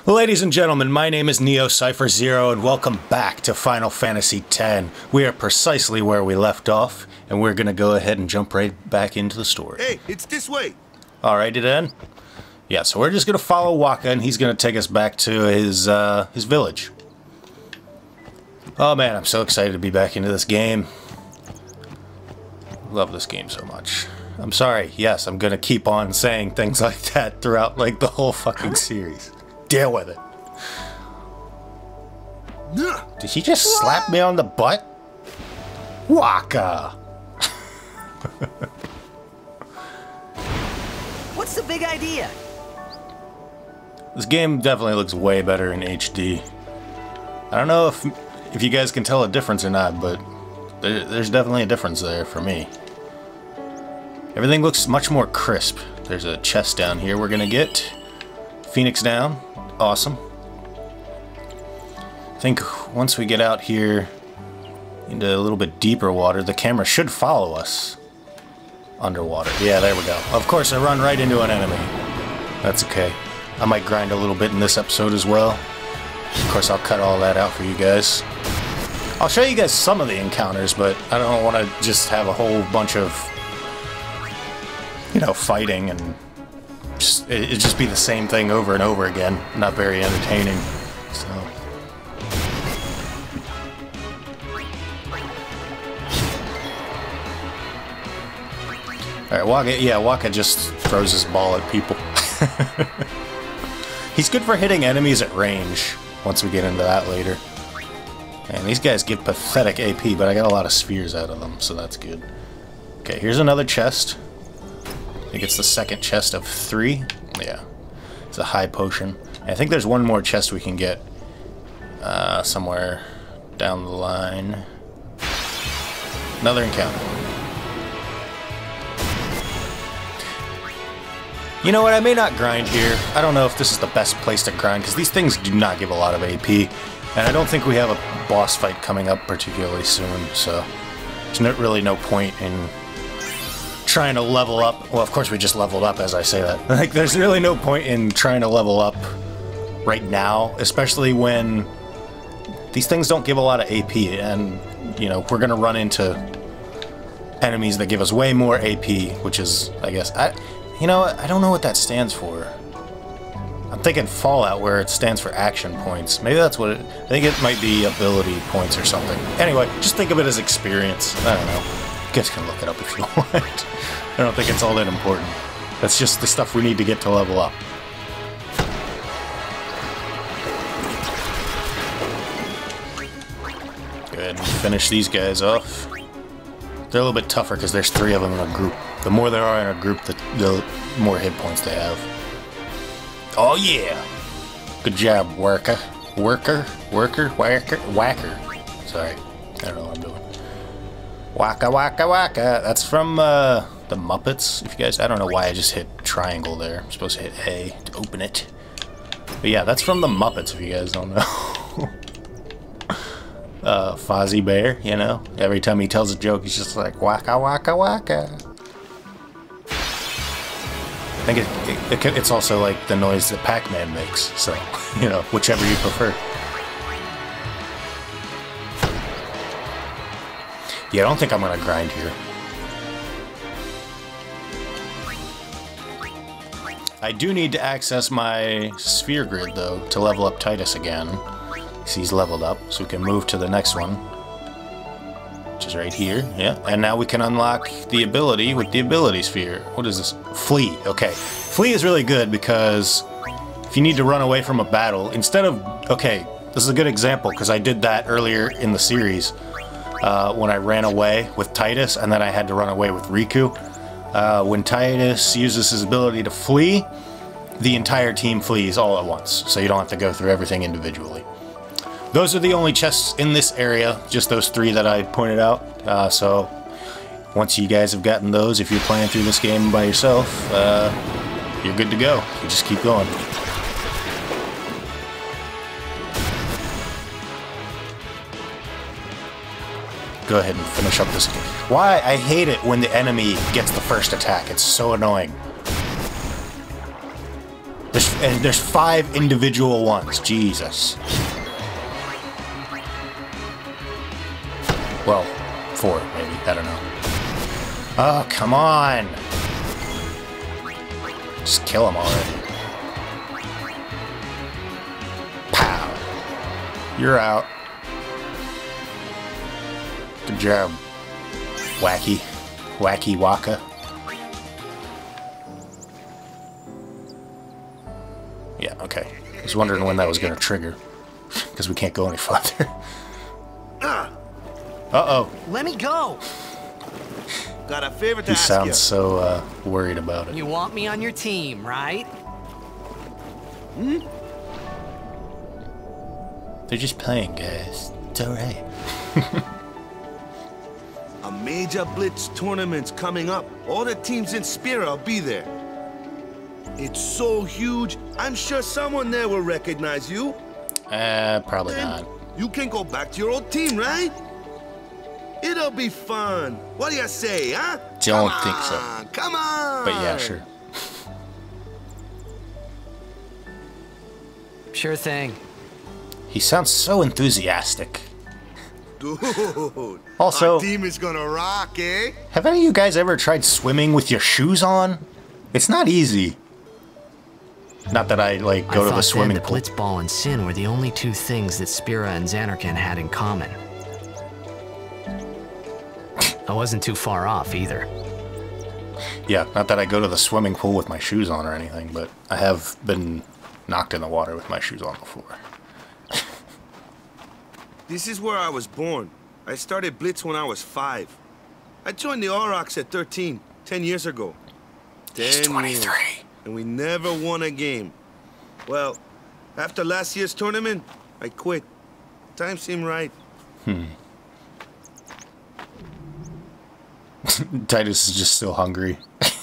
Ladies and gentlemen, my name is Neo Cypher Zero, and welcome back to Final Fantasy X. We are precisely where we left off, and we're gonna go ahead and jump right back into the story. Hey, it's this way. Alrighty then. Yeah, so we're just gonna follow Wakka, and he's gonna take us back to his village. Oh man, I'm so excited to be back into this game. Love this game so much. I'm sorry, yes, I'm gonna keep on saying things like that throughout like the whole fucking series. Deal with it. Did he just slap me on the butt? Wakka! What's the big idea? This game definitely looks way better in HD. I don't know if you guys can tell a difference or not, but there's definitely a difference there for me. Everything looks much more crisp. There's a chest down here we're gonna get. Phoenix down. Awesome. I think once we get out here into a little bit deeper water, the camera should follow us underwater. Yeah, there we go. Of course, I run right into an enemy. That's okay. I might grind a little bit in this episode as well. Of course, I'll cut all that out for you guys. I'll show you guys some of the encounters, but I don't want to just have a whole bunch of, you know, fighting and it'd just be the same thing over and over again. Not very entertaining. So. Alright, Wakka, yeah, Wakka just throws his ball at people. He's good for hitting enemies at range, once we get into that later. And these guys give pathetic AP, but I got a lot of spheres out of them, so that's good. Okay, here's another chest. I think it's the second chest of 3. Yeah, it's a high potion. And I think there's one more chest we can get somewhere down the line. Another encounter. You know what, I may not grind here. I don't know if this is the best place to grind, because these things do not give a lot of AP. And I don't think we have a boss fight coming up particularly soon, so there's really no point in trying to level up. Well, of course we just leveled up as I say that. Like, there's really no point in trying to level up right now, especially when these things don't give a lot of AP, and, you know, we're gonna run into enemies that give us way more AP, which is, I guess, you know, I don't know what that stands for. I'm thinking Fallout, where it stands for action points. Maybe that's what I think it might be ability points or something. Anyway, just think of it as experience. I don't know. You guys can look it up if you want. I don't think it's all that important. That's just the stuff we need to get to level up. Go ahead and finish these guys off. They're a little bit tougher because there's 3 of them in a group. The more there are in a group, the more hit points they have. Oh yeah! Good job, Wakka. Whacker. Sorry. I don't know what I'm doing. Wakka, Wakka, Wakka. That's from the Muppets. If you guys, I don't know why I just hit triangle there. I'm supposed to hit A to open it. But yeah, that's from the Muppets, if you guys don't know. Fozzie Bear, you know? Every time he tells a joke, he's just like, Wakka, Wakka, Wakka. I think it's also like the noise that Pac-Man makes, so, you know, whichever you prefer. Yeah, I don't think I'm gonna grind here. I do need to access my sphere grid, though, to level up Titus again. See, he's leveled up, so we can move to the next one. Which is right here, yeah. And now we can unlock the ability with the ability sphere. What is this? Flee, okay. Flee is really good because if you need to run away from a battle, instead of... Okay, this is a good example because I did that earlier in the series when I ran away with Titus and then I had to run away with Riku. When Titus uses his ability to flee, the entire team flees all at once, so you don't have to go through everything individually. Those are the only chests in this area, just those 3 that I pointed out. So once you guys have gotten those, if you're playing through this game by yourself, you're good to go. You just keep going. Go ahead and finish up this game. Why? I hate it when the enemy gets the first attack. It's so annoying. and there's 5 individual ones. Jesus. Well, 4 maybe. I don't know. Oh, come on. Just kill him already. Pow. You're out. Good job. Wacky Wakka. Yeah, okay. I was wondering when that was going to trigger. Because we can't go any farther. Uh-oh. Let me go. Got a favor to ask you. He sounds so worried about it. You want me on your team, right? Hmm? They're just playing, guys. It's alright. A major Blitz tournament's coming up. All the teams in Spira will be there. It's so huge, I'm sure someone there will recognize you. Probably Then not. you can go back to your old team, right? It'll be fun. What do you say, huh? Don't think so. Come on! But yeah, sure. Sure thing. He sounds so enthusiastic. Dude, Also, our team is gonna rock, eh? have any of you guys ever tried swimming with your shoes on? It's not easy. Not that I, like, go to the swimming pool. Blitzball and Sin were the only 2 things that Spira and Xanarkand had in common. I wasn't too far off, either. Yeah, not that I go to the swimming pool with my shoes on or anything, but I have been knocked in the water with my shoes on before. This is where I was born. I started Blitz when I was 5. I joined the Aurochs at 13, 10 years ago. He's 23. And we never won a game. Well, after last year's tournament, I quit. Time seemed right. Titus is just still hungry.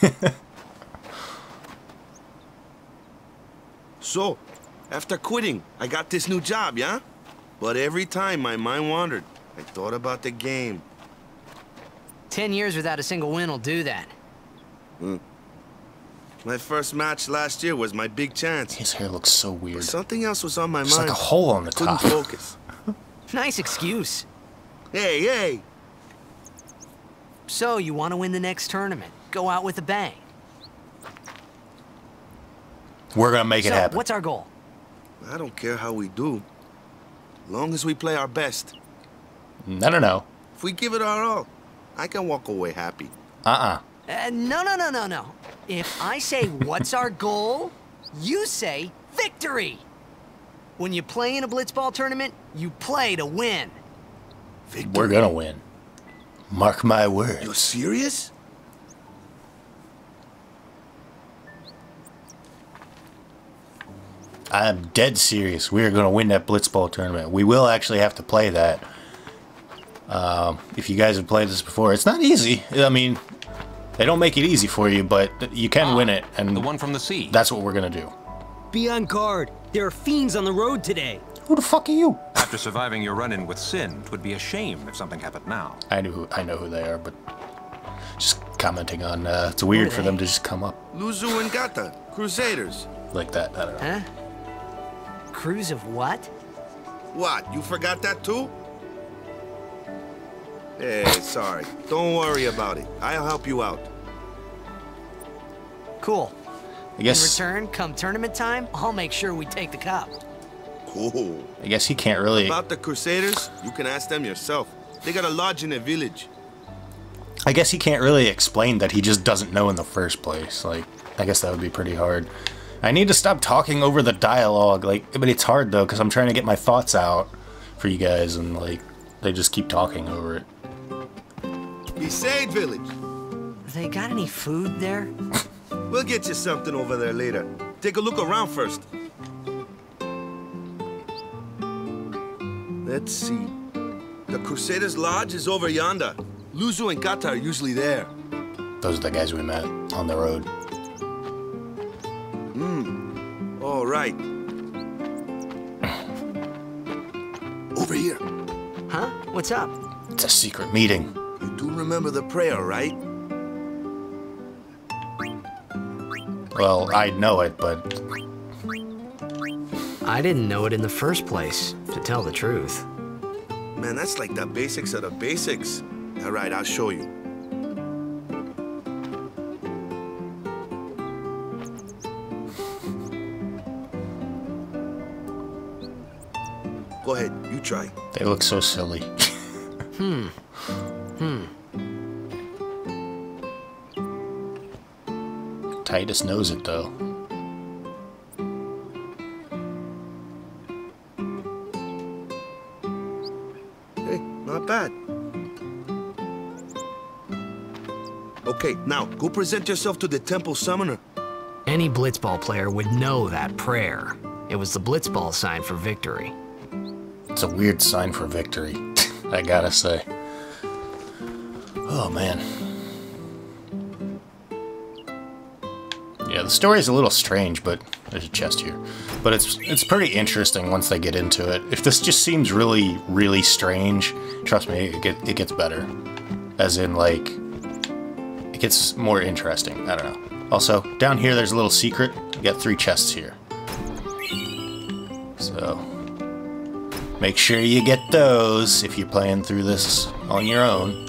So, after quitting, I got this new job, yeah? But every time my mind wandered, I thought about the game. 10 years without a single win will do that. My first match last year was my big chance. His hair looks so weird. But something else was on my There's mind. like a hole on the Couldn't top. focus. Nice excuse. Hey! So, you want to win the next tournament? Go out with a bang. We're gonna make it happen. What's our goal? I don't care how we do. Long as we play our best. No. If we give it our all, I can walk away happy. No. If I say, what's our goal? You say, victory! When you play in a blitzball tournament, you play to win. Victory. We're gonna win. Mark my words. You're serious? I'm dead serious. We're gonna win that blitzball tournament. We will actually have to play that. If you guys have played this before, it's not easy. I mean, they don't make it easy for you, but you can win it. And the one from the sea. That's what we're gonna do. Be on guard. There are fiends on the road today. Who the fuck are you? After surviving your run-in with Sin, it would be a shame if something happened now. I know who they are, but just commenting on. It's weird for them to just come up Luzu and Gata, Crusaders. like that. I don't know. Huh? Cruise of what? What, you forgot that too? Hey, sorry. Don't worry about it. I'll help you out. Cool. I guess. In return, come tournament time, I'll make sure we take the cup. Cool. I guess he can't really. About the Crusaders, you can ask them yourself. They got a lodge in a village. I guess he can't really explain that he just doesn't know in the first place. Like, I guess that would be pretty hard. I need to stop talking over the dialogue. Like, but it's hard though, because I'm trying to get my thoughts out for you guys, and like, they just keep talking over it. Besaid village. They got any food there? We'll get you something over there later. Take a look around first. Let's see. The Crusaders' Lodge is over yonder. Luzu and Gata are usually there. Those are the guys we met on the road. All right. Over here. Huh? What's up? It's a secret meeting. You do remember the prayer, right? Well, I know it, but I didn't know it in the first place, to tell the truth. Man, that's like the basics of the basics. All right, I'll show you. Go ahead, you try. They look so silly. Titus knows it, though. Hey, not bad. Okay, now, go present yourself to the temple summoner. Any blitzball player would know that prayer. It was the blitzball sign for victory. It's a weird sign for victory, I gotta say. Oh, man. Yeah, the story's a little strange, but there's a chest here. But it's pretty interesting once they get into it. If this just seems really, really strange, trust me, it gets better. As in, like, it gets more interesting. I don't know. Also, down here there's a little secret. You got 3 chests here. So, make sure you get those if you're playing through this on your own.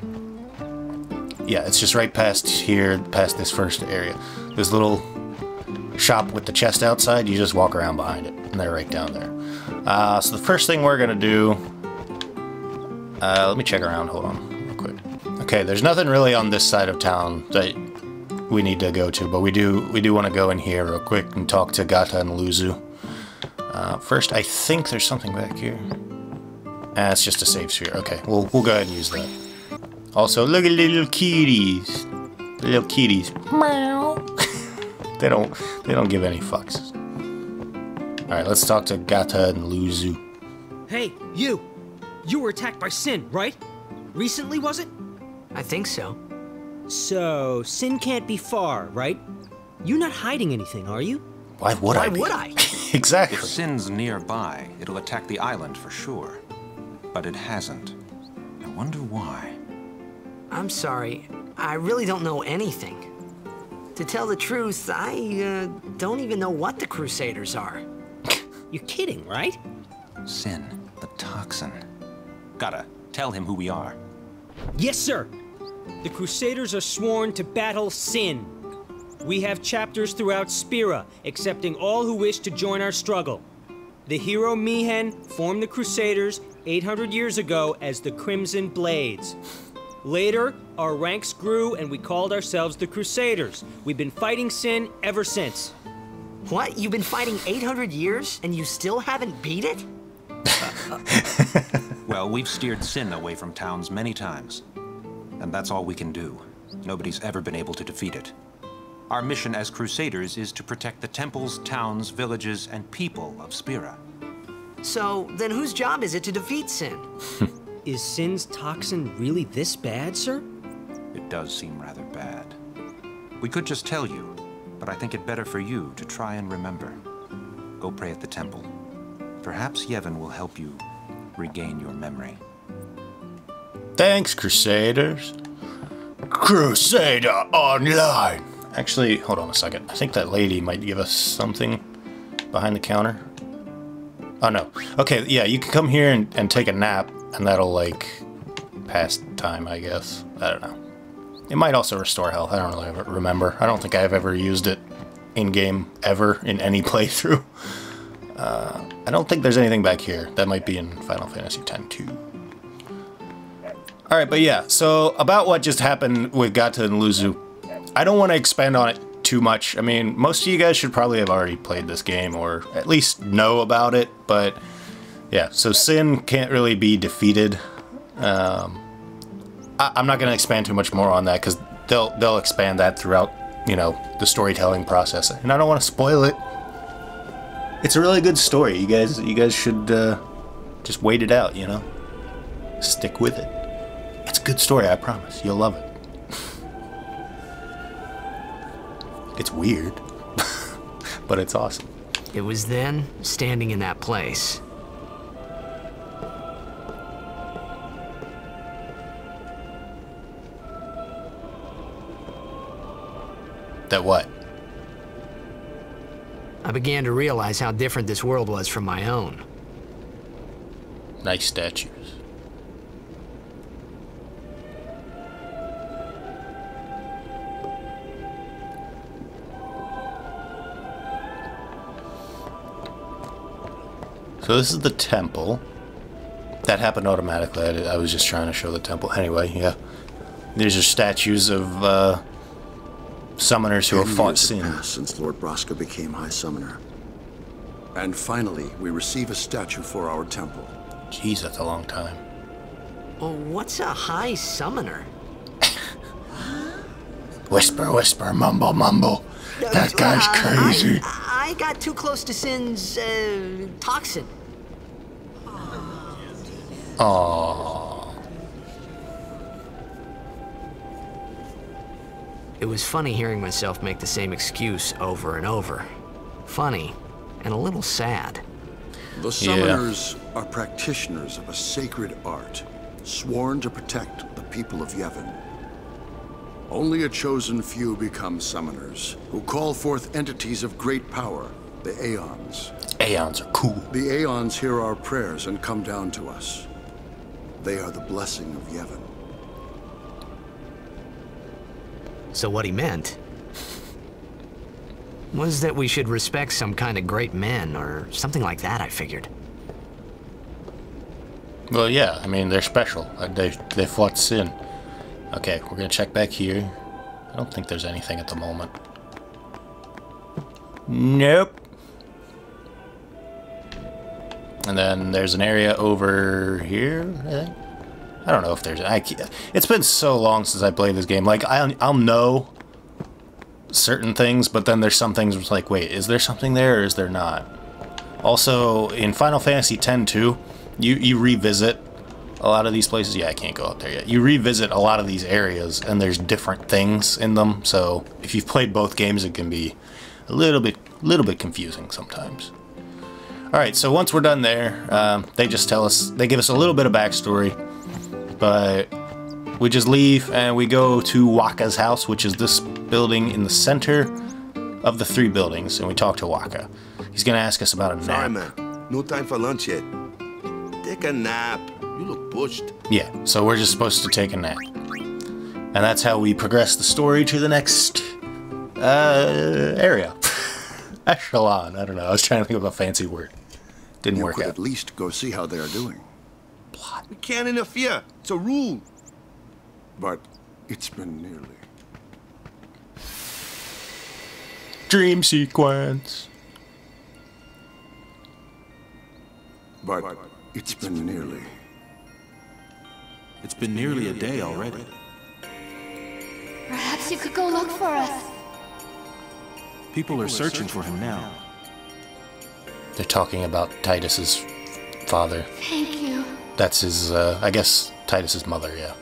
Yeah, it's just right past here, past this first area. This little shop with the chest outside, you just walk around behind it, and they're right down there. So the first thing we're gonna do... let me check around, hold on, real quick. Okay, there's nothing really on this side of town that we need to go to, but we do want to go in here real quick and talk to Gata and Luzu. First, I think there's something back here. It's just a save sphere. Okay, we'll go ahead and use that. Also, look at little kitties. The little kitties. Meow. they don't give any fucks. Alright, let's talk to Gata and Luzu. Hey, you! You were attacked by Sin, right? Recently, was it? I think so. So, Sin can't be far, right? You're not hiding anything, are you? Why would I? Why would I? Exactly. If Sin's nearby, it'll attack the island for sure. But it hasn't. I wonder why. I'm sorry. I really don't know anything. To tell the truth, I don't even know what the Crusaders are. You're kidding, right? Sin, the toxin. Gotta tell him who we are. Yes, sir! The Crusaders are sworn to battle Sin. We have chapters throughout Spira, accepting all who wish to join our struggle. The hero Mihen formed the Crusaders 800 years ago as the Crimson Blades. Later, our ranks grew and we called ourselves the Crusaders. We've been fighting Sin ever since. What? You've been fighting 800 years and you still haven't beat it? Well, we've steered Sin away from towns many times. And that's all we can do. Nobody's ever been able to defeat it. Our mission as Crusaders is to protect the temples, towns, villages, and people of Spira. So, then whose job is it to defeat Sin? Is Sin's toxin really this bad, sir? It does seem rather bad. We could just tell you, but I think it better for you to try and remember. Go pray at the temple. Perhaps Yevon will help you regain your memory. Thanks, Crusaders. Crusader Online. Actually, hold on a second. I think that lady might give us something behind the counter. Oh, no. Okay, yeah, you can come here and take a nap, and that'll, like, pass time, I guess. I don't know. It might also restore health. I don't really remember. I don't think I've ever used it in-game ever in any playthrough. I don't think there's anything back here. That might be in Final Fantasy X too. Alright, but yeah, so about what just happened with Gata and Luzu, I don't want to expand on it too much. I mean, most of you guys should probably have already played this game, or at least know about it, but yeah, so Sin can't really be defeated. I'm not going to expand too much more on that, because they'll expand that throughout, you know, the storytelling process, and I don't want to spoil it. It's a really good story. You guys should just wait it out, you know? Stick with it. It's a good story, I promise. You'll love it. It's weird, but it's awesome. It was then, standing in that place. That what? I began to realize how different this world was from my own. Nice statues. So this is the temple. That happened automatically. I was just trying to show the temple. Anyway, yeah. These are statues of summoners who have fought sin. Passed since Lord Braska became High Summoner. And finally, we receive a statue for our temple. Jeez, that's a long time. Well, what's a High Summoner? Whisper, whisper, mumble, mumble. That guy's crazy. I got too close to Sin's toxin. Aww. It was funny hearing myself make the same excuse over and over. Funny, and a little sad. The summoners are practitioners of a sacred art, sworn to protect the people of Yevon. Only a chosen few become summoners, who call forth entities of great power, the Aeons. Aeons are cool. The Aeons hear our prayers and come down to us. They are the blessing of Yevon. So what he meant was that we should respect some kind of great men, or something like that, I figured. Well, yeah, I mean, they're special. They fought sin. Okay, we're gonna check back here. I don't think there's anything at the moment. Nope. And then there's an area over here, I think. I don't know if there's... it's been so long since I played this game. Like, I'll know certain things, but then there's some things where it's like, wait, is there something there or is there not? Also, in Final Fantasy X too, you revisit a lot of these places. Yeah, I can't go up there yet. You revisit a lot of these areas, and there's different things in them. So if you've played both games, it can be a little bit confusing sometimes. All right, so once we're done there, they just tell us, they give us a little bit of backstory, but we just leave and we go to Wakka's house, which is this building in the center of the 3 buildings, and we talk to Wakka. He's gonna ask us about a nap. Sorry, man. No time for lunch yet. Take a nap. You look pushed. Yeah, so we're just supposed to take a nap. And that's how we progress the story to the next area. Echelon, I don't know. I was trying to think of a fancy word. Didn't work You could out. at least go see how they are doing. We can't interfere. It's a rule. But it's been nearly. Dream sequence. But it's been nearly. It's been nearly a day already. Perhaps you could go look for us. People are searching for him now. They're talking about Titus's father. Thank you. That's his, I guess, Titus's mother, yeah.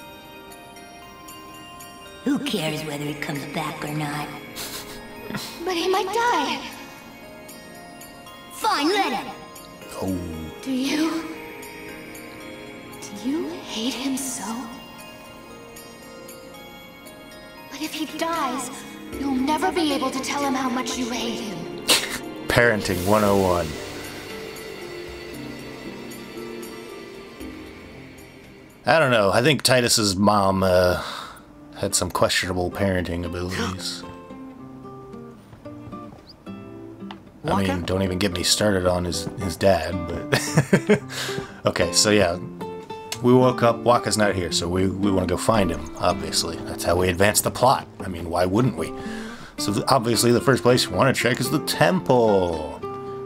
Who cares whether he comes back or not? But he might die. Fine, let him. Oh. Do you hate him so? But if he dies, you'll never be able to tell him how much you hate him. Parenting 101. I don't know. I think Titus's mom had some questionable parenting abilities. I mean, don't even get me started on his dad, but... Okay, so yeah. We woke up, Wakka's not here, so we want to go find him, obviously. That's how we advance the plot. I mean, why wouldn't we? So obviously the first place we want to check is the temple.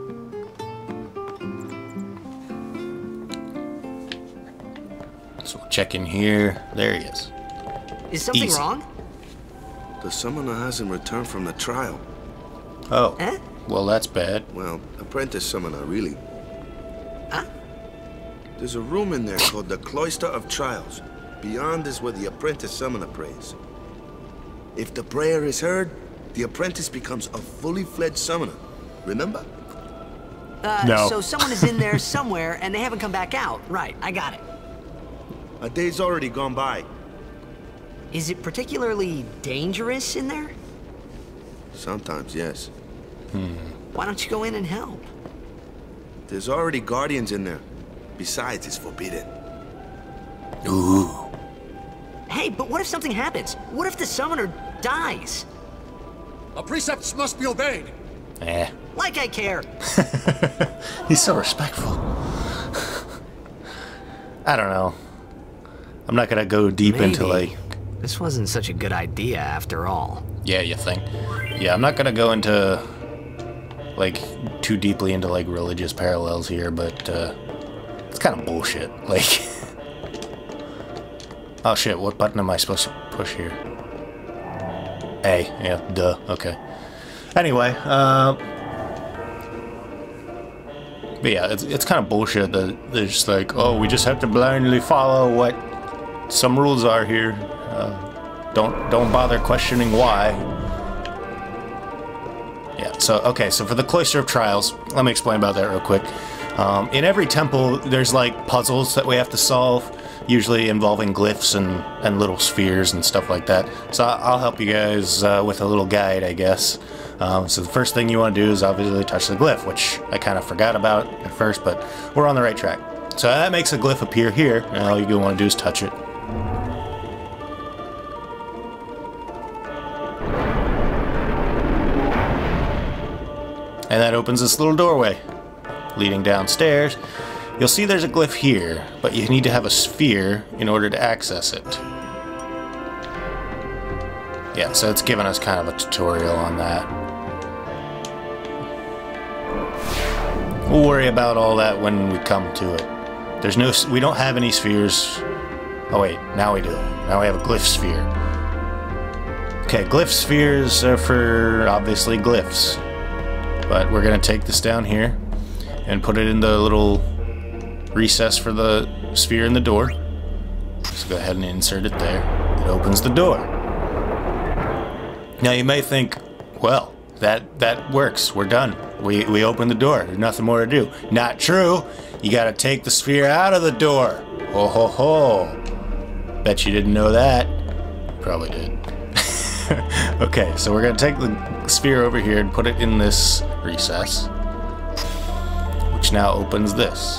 So we'll check in here. There he is. Is something Easy. wrong? The summoner hasn't returned from the trial. Oh. Eh? Well, that's bad. Well, apprentice summoner, really. Huh? There's a room in there called the Cloister of Trials. Beyond is where the apprentice summoner prays. If the prayer is heard, the apprentice becomes a fully fledged summoner. Remember? No. So someone is in there somewhere and they haven't come back out. Right, I got it. A day's already gone by. Is it particularly dangerous in there? Sometimes, yes. Why don't you go in and help? There's already guardians in there. Besides, it's forbidden. Ooh. Hey, but what if something happens? What if the summoner dies? Our precepts must be obeyed. Eh. Like I care. He's so respectful. I don't know. I'm not gonna go deep into, like... This wasn't such a good idea after all. Yeah, you think? Yeah, I'm not gonna go into, like, too deeply into, like, religious parallels here, but, it's kind of bullshit. Like... Oh shit, what button am I supposed to push here? A, yeah, duh, okay. Anyway, but yeah, it's kind of bullshit that they're just like, oh, we just have to blindly follow what some rules are here. Don't bother questioning why. Yeah, so, okay, so for the Cloister of Trials, let me explain about that real quick. In every temple, there's like puzzles that we have to solve, usually involving glyphs and little spheres and stuff like that. So I'll help you guys with a little guide, I guess. So the first thing you want to do is obviously touch the glyph, which I kind of forgot about at first, but we're on the right track. So that makes a glyph appear here, and all you want to do is touch it. And that opens this little doorway leading downstairs. You'll see there's a glyph here, but you need to have a sphere in order to access it. Yeah, so it's giving us kind of a tutorial on that. We'll worry about all that when we come to it. We don't have any spheres. Oh wait, now we do. Now we have a glyph sphere. Okay, glyph spheres are for, obviously, glyphs. But we're gonna take this down here and put it in the little recess for the sphere in the door. Just go ahead and insert it there. It opens the door. Now you may think, well, that works. We're done. We opened the door. There's nothing more to do. Not true. You gotta take the sphere out of the door. Ho ho ho. Bet you didn't know that. Probably did. Okay, so we're gonna take the sphere over here and put it in this recess, which now opens this.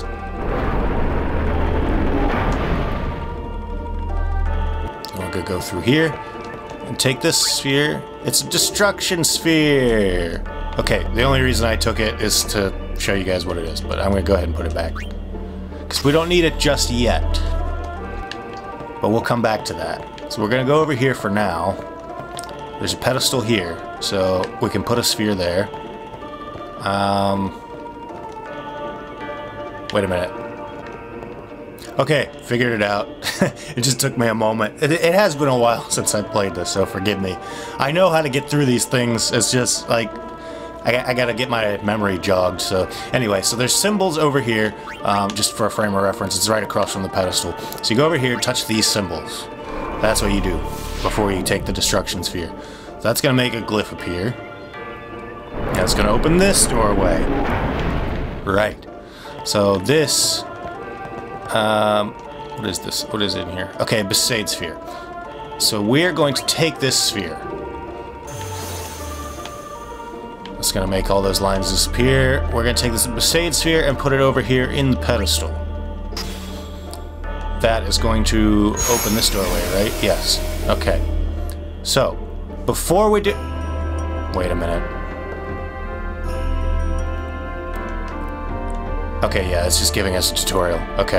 So we're gonna go through here and take this sphere. It's a destruction sphere. Okay, the only reason I took it is to show you guys what it is, but I'm gonna go ahead and put it back because we don't need it just yet, but we'll come back to that. So we're gonna go over here for now. There's a pedestal here, so we can put a sphere there. Wait a minute. Okay, figured it out. It just took me a moment. It has been a while since I played this, so forgive me. I know how to get through these things. It's just like I gotta get my memory jogged. So anyway, so there's symbols over here, just for a frame of reference. It's right across from the pedestal. So you go over here, touch these symbols. That's what you do before you take the destruction sphere. So that's gonna make a glyph appear. That's gonna open this doorway. Right. So this, what is this? What is in here? Okay, Besaid sphere. So we're going to take this sphere. It's gonna make all those lines disappear. We're gonna take this Besaid sphere and put it over here in the pedestal. That is going to open this doorway, right? Yes. Okay. So, before we do... Wait a minute. Okay, yeah, it's just giving us a tutorial. Okay.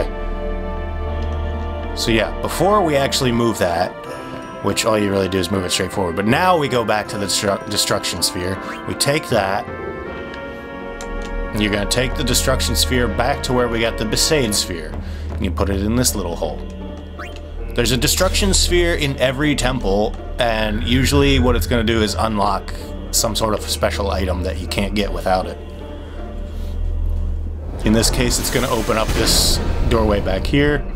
So yeah, before we actually move that, which all you really do is move it straight forward, but now we go back to the destruction sphere. We take that. And you're going to take the destruction sphere back to where we got the Besaid sphere. You put it in this little hole. There's a destruction sphere in every temple, and usually what it's going to do is unlock some sort of special item that you can't get without it. In this case, it's going to open up this doorway back here.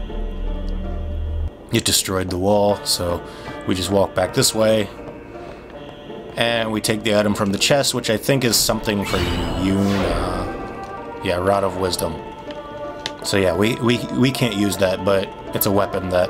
It destroyed the wall, so we just walk back this way. And we take the item from the chest, which I think is something for Yuna. Yeah, Rod of Wisdom. So yeah, we can't use that, but it's a weapon that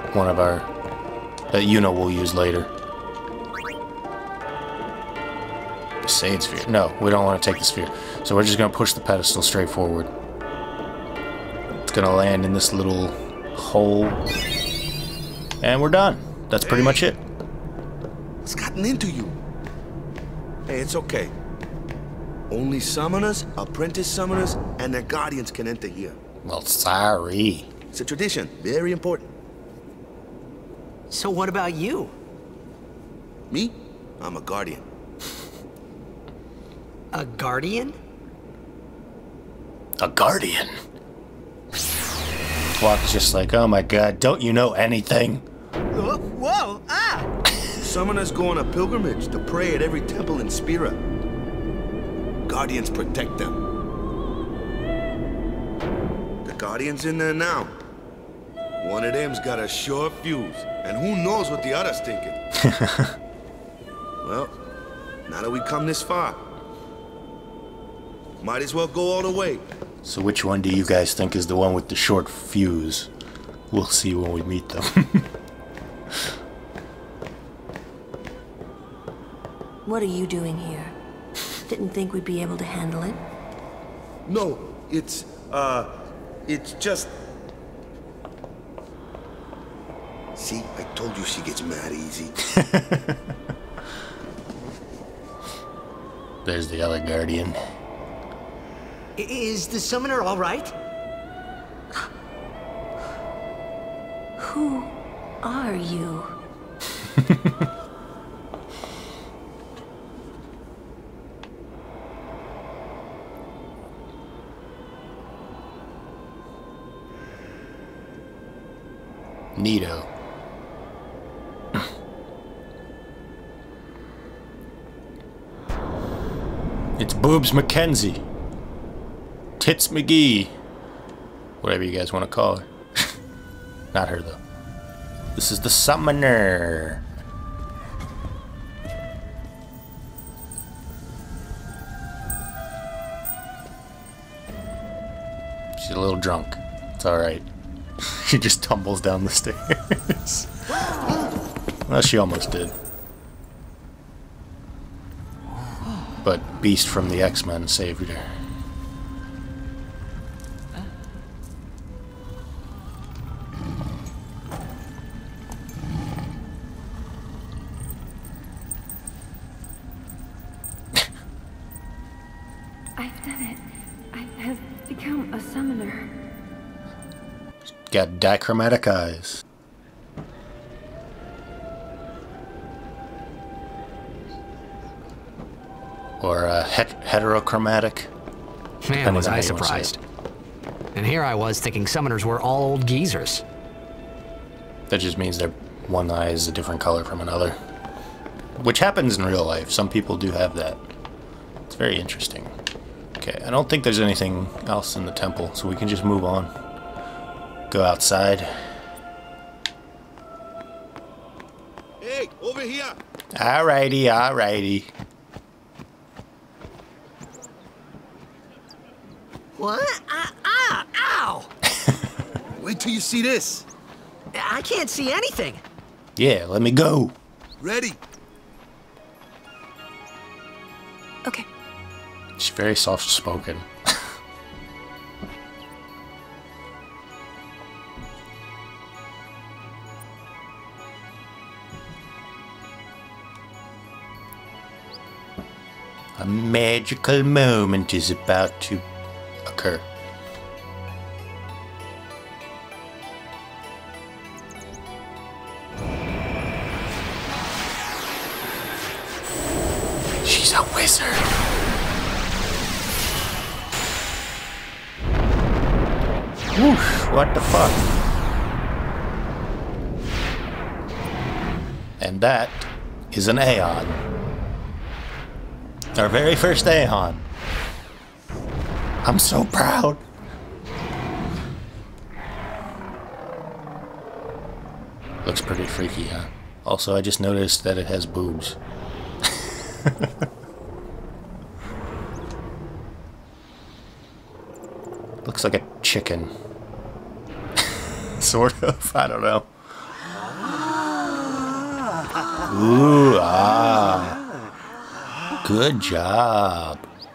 that Yuna will use later. Crusade sphere. No, we don't want to take the sphere. So we're just going to push the pedestal straight forward. It's going to land in this little hole. And we're done. That's pretty much it. What's gotten into you? Hey, it's okay. Only summoners, apprentice summoners, and their guardians can enter here. Well, sorry. It's a tradition. Very important. So what about you? Me? I'm a guardian. A guardian? A guardian? Wakka's just like, oh my god, don't you know anything? Whoa! Ah! Summoners go on a pilgrimage to pray at every temple in Spira. Guardians protect them. The Guardian's in there now. One of them's got a short fuse, and who knows what the other's thinking. Well, now that we come this far, might as well go all the way. So which one do you guys think is the one with the short fuse? We'll see when we meet them. What are you doing here? Didn't think we'd be able to handle it. No, it's just... See, I told you she gets mad easy. There's the other guardian. Is the summoner all right? Who are you? Neato. It's Boobs Mackenzie. Tits McGee. Whatever you guys want to call her. Not her, though. This is the summoner. She's a little drunk. It's alright. She just tumbles down the stairs. Well, she almost did. But Beast from the X-Men saved her. I've done it. I have become a summoner. Got dichromatic eyes. Or heterochromatic. Man, was I surprised. And here I was thinking summoners were all old geezers. That just means their one eye is a different color from another. Which happens in real life. Some people do have that. It's very interesting. Okay, I don't think there's anything else in the temple, so we can just move on. Go outside. Hey, over here! Alrighty, alrighty. What? Ow! Wait till you see this. I can't see anything. Yeah, let me go. Ready? Okay. She's very soft-spoken. A magical moment is about to occur. She's a wizard. Whoosh, what the fuck? And that is an Aeon. Our very first Aeon. I'm so proud. Looks pretty freaky, huh? Also, I just noticed that it has boobs. Looks like a chicken. Sort of, I don't know. Ooh, ah. Good job.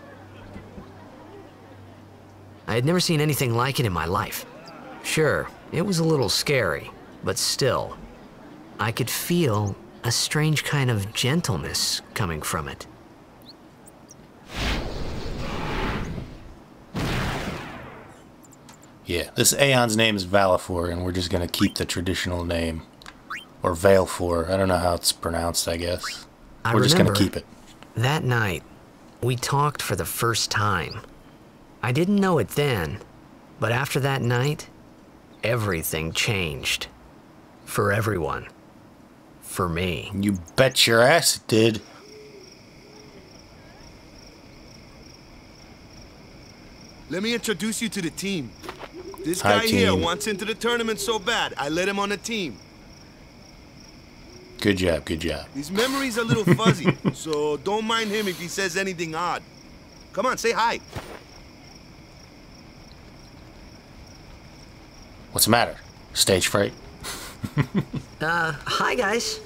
I had never seen anything like it in my life. Sure, it was a little scary, but still, I could feel a strange kind of gentleness coming from it. Yeah, this Aeon's name is Valifor, and we're just gonna keep the traditional name. Or Valefor, I don't know how it's pronounced, I guess. We're just gonna keep it. That night, we talked for the first time. I didn't know it then, but after that night, everything changed. For everyone. For me. You bet your ass it did. Let me introduce you to the team. This guy here wants into the tournament so bad, I let him on the team. Good job, good job. His memory's a little fuzzy, so don't mind him if he says anything odd. Come on, say hi. What's the matter? Stage fright? Hi guys.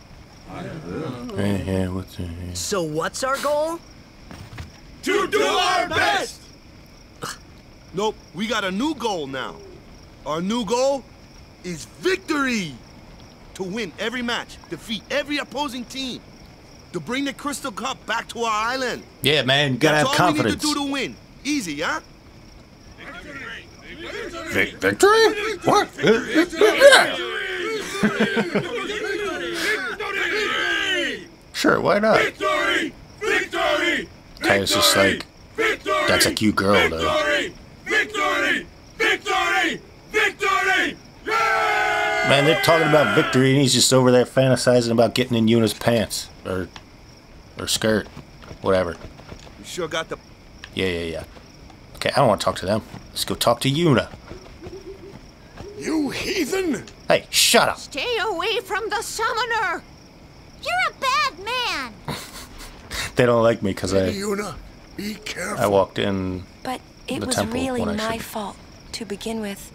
Hey, what's it? So what's our goal? To do our best! Nope, we got a new goal now. Our new goal is victory! To win every match, defeat every opposing team. To bring the Crystal Cup back to our island. Yeah, man, you gotta have confidence. That's all we need to do to win. Easy, huh? Victory? What? Sure, why not? Victory! Victory! Titus just like, that's a cute girl, though. Victory! Victory! Victory! Yeah! Man, they're talking about victory, and he's just over there fantasizing about getting in Yuna's pants. Or skirt. Whatever. You sure got the... Yeah. Okay, I don't want to talk to them. Let's go talk to Yuna. You heathen! Hey, shut up! Stay away from the summoner! You're a bad man! They don't like me because Yuna, be careful. I walked in. But it was really my fault to begin with.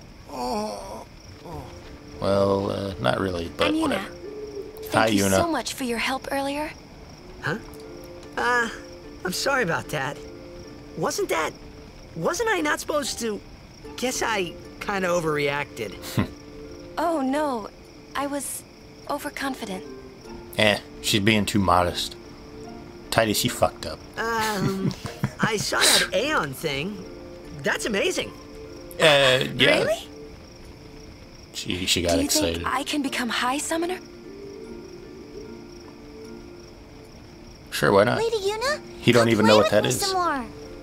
Well, not really, but I'm Yuna. whatever. Thank you Yuna. so much for your help earlier. Huh? I'm sorry about that. Wasn't I not supposed to... Guess I kind of overreacted. Oh, no. I was overconfident. She's being too modest. Titus, you fucked up. I saw that Aeon thing. That's amazing. Yeah. Really? She got Do you excited. think I can become High Summoner? Sure, why not? Lady Yuna, He don't even know what that is. Some more.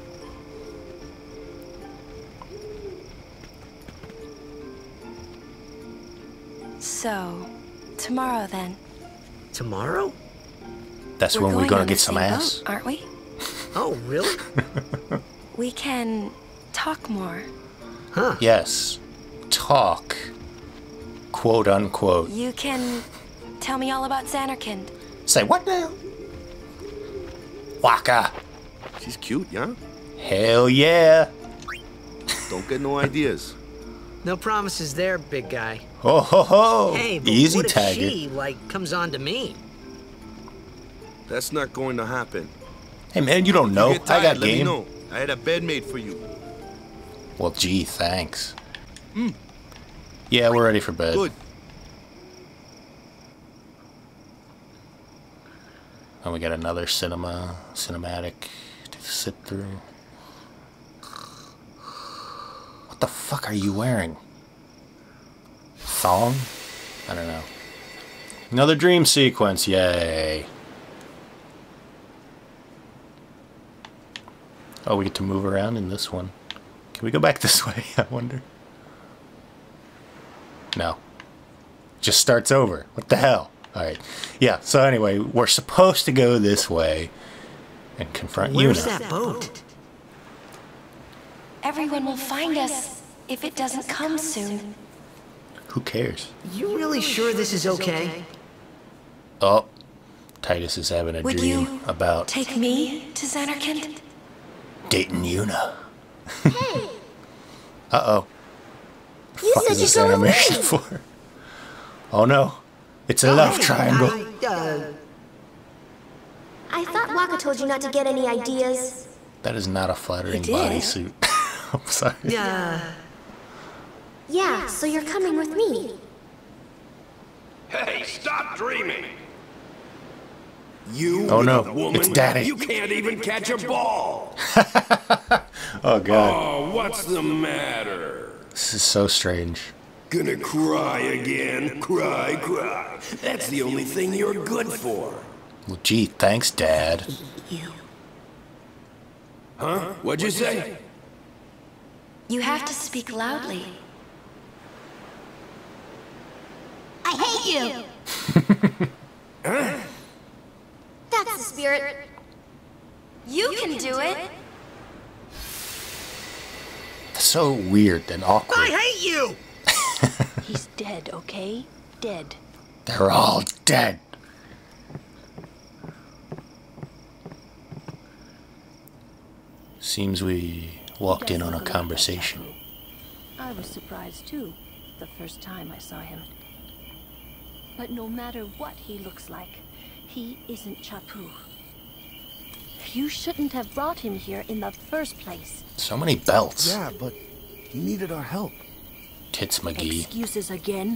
So, tomorrow then. Tomorrow? That's when we're gonna get some ass. Boat, aren't we? Oh, really? We can talk more. Huh. Yes. Talk. Quote unquote. You can tell me all about Xanarkand. Say what now? Wakka. She's cute, yeah? Hell yeah. Don't get no ideas. No promises there, big guy. Ho ho ho. Hey, but Easy, what if Tiger. she, comes on to me? That's not going to happen. Hey man, you don't know. You get tired, I got let me game. know. I had a bed made for you. Well, gee, thanks. Yeah, we're ready for bed. Good. And we got another cinematic to sit through. What the fuck are you wearing? Thong? I don't know. Another dream sequence, yay. Oh, we get to move around in this one. Can we go back this way, I wonder? No. Just starts over. What the hell? Alright. Yeah, so anyway, we're supposed to go this way and confront Yuna. Where's that boat? Everyone will find us if it doesn't come soon. Who cares? You really sure this is okay? Oh, Titus is having a Would dream you about take me to Xanarkand? dating Yuna. Hey, Uh-oh. you Fuck said is this you'd go animation away. for? Oh no. It's a love triangle. I thought Wakka told you not to get any ideas. That is not a flattering bodysuit. I'm sorry. Yeah, so you're coming with me. Hey, stop dreaming! Oh no, it's Daddy. You can't even catch a ball! Oh god. Oh, what's the matter? This is so strange. Gonna cry again? Cry, cry. That's the only thing you're good for. Well, gee, thanks, Dad. Huh? What'd you say? You have to speak loudly. I hate you! Huh? That's the spirit. You can do it! So weird and awkward. I hate you! He's dead, okay? Dead. They're all dead. Seems we walked in on a conversation. I was surprised too, the first time I saw him. But no matter what he looks like, he isn't Chapu. You shouldn't have brought him here in the first place. So many belts. Yeah, but he needed our help. Tits McGee. Excuses again?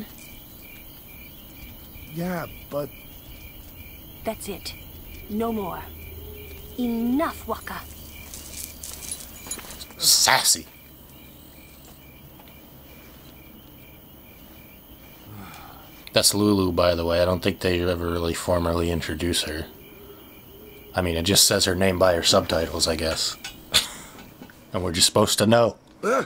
Yeah, but... That's it. No more. Enough, Wakka. Sassy. That's Lulu, by the way. I don't think they ever really formally introduce her. I mean, it just says her name by her subtitles, I guess. And we're just supposed to know.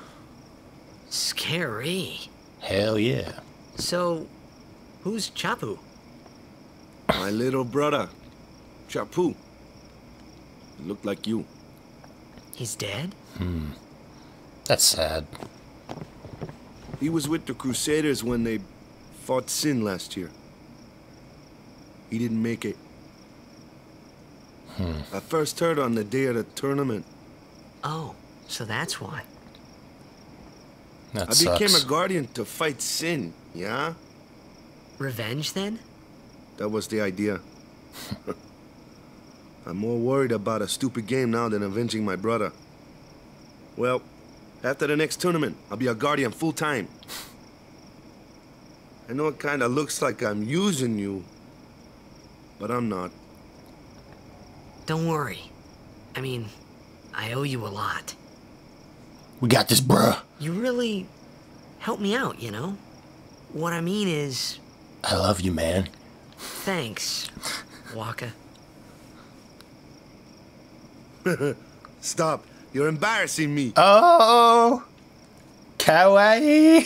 Scary. Hell yeah. So, who's Chapu? My little brother, Chapu. He looked like you. He's dead? That's sad. He was with the Crusaders when they fought Sin last year. He didn't make it. I first heard on the day of the tournament. Oh, so that's why. That I sucks. became a guardian to fight Sin, yeah? Revenge, then? That was the idea. I'm more worried about a stupid game now than avenging my brother. Well, after the next tournament, I'll be a guardian full-time. I know it kinda looks like I'm using you, but I'm not. Don't worry. I mean, I owe you a lot. We got this, bruh. You really helped me out, you know? What I mean is... I love you, man. Thanks, Wakka. Stop. You're embarrassing me. Oh! Kawaii!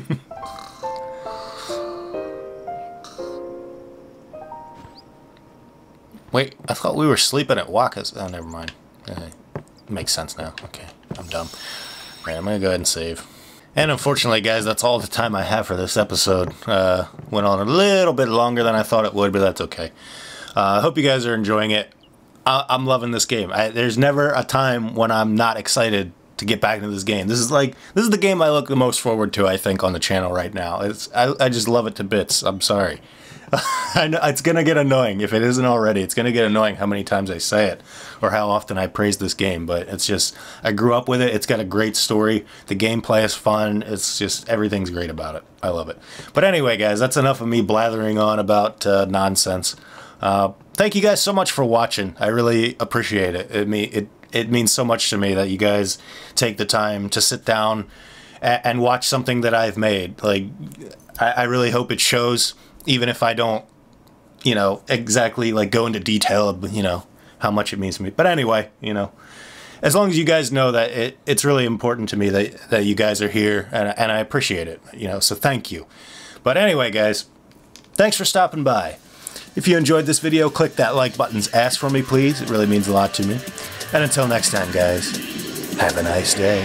Wait, I thought we were sleeping at Wakka's. Oh, never mind. Makes sense now. Okay, I'm dumb. Right, I'm gonna go ahead and save. And unfortunately, guys, that's all the time I have for this episode. Went on a little bit longer than I thought it would, but that's okay. I hope you guys are enjoying it. I'm loving this game. There's never a time when I'm not excited to get back into this game. This is the game I look the most forward to, I think, on the channel right now. I just love it to bits. I'm sorry. I know it's gonna get annoying if it isn't already. It's gonna get annoying how many times I say it or how often I praise this game, but it's just, I grew up with it. It's got a great story. The gameplay is fun. It's just, everything's great about it. I love it. But anyway, guys, that's enough of me blathering on about nonsense. Thank you guys so much for watching. I really appreciate it. It means so much to me that you guys take the time to sit down and watch something that I've made. Like, I really hope it shows, even if I don't, you know, exactly like go into detail of, you know, how much it means to me. But anyway, you know, as long as you guys know that it's really important to me that you guys are here, and I appreciate it, you know, so thank you. But anyway, guys, thanks for stopping by. If you enjoyed this video, click that like button's ass for me, please. It really means a lot to me. And until next time, guys, have a nice day.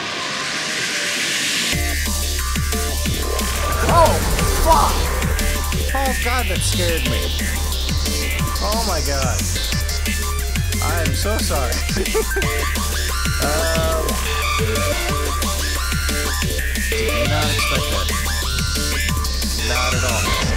Oh, fuck! Oh, God, that scared me. Oh, my God. I am so sorry. Did not expect that. Not at all.